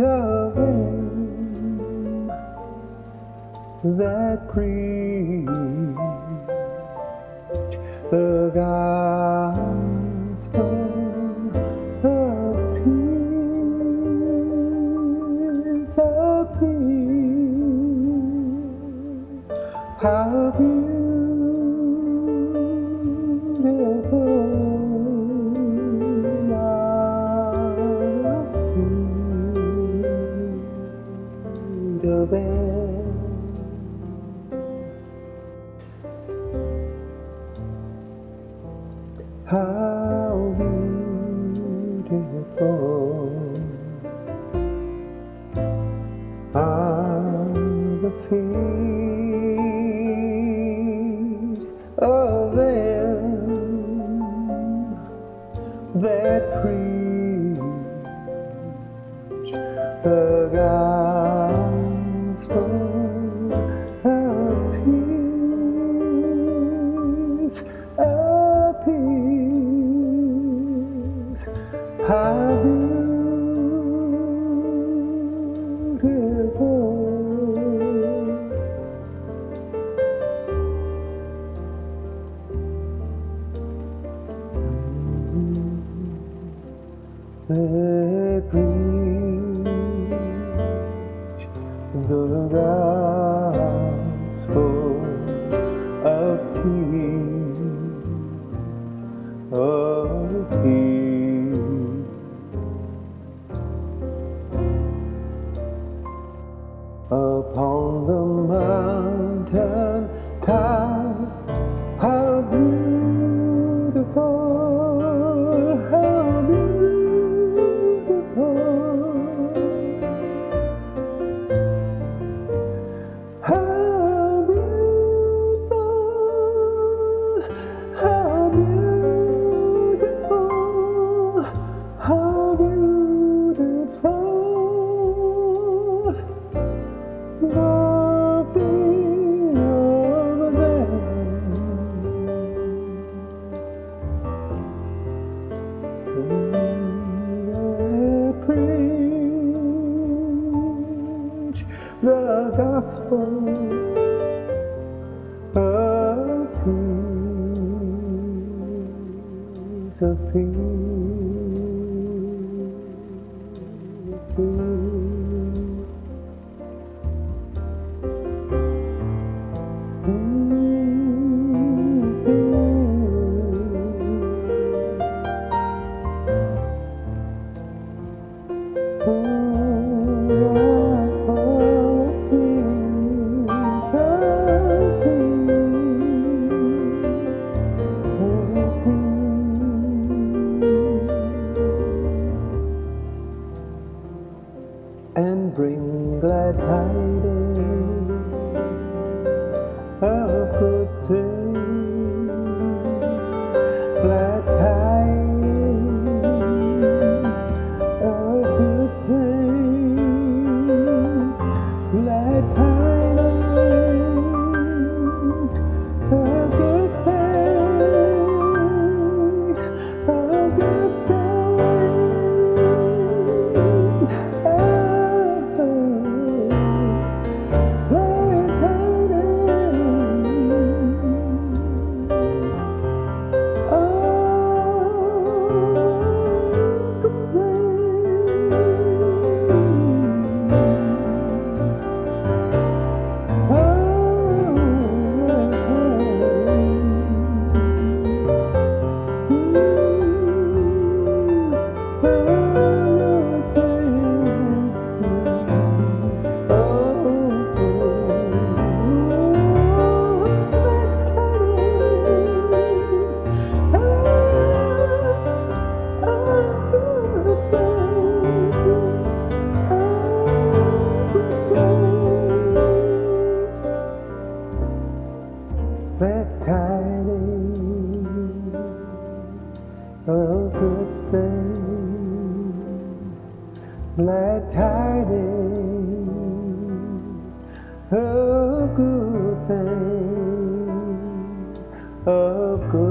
of them that preach the gospel of peace, of peace. How beautiful of them. How beautiful are the feet of them that preach the gospel of peace, of peace. How beautiful they preach the gospel of peace, of peace. Upon the mountain top, how beautiful, how beautiful, how beautiful, how beautiful, how beautiful. The feet of them that preach the gospel of peace, of peace. And bring glad tidings of good things, glad tidings of good things, glad tidings of good things, of good glad tidings of good things, glad tidings of good things, of good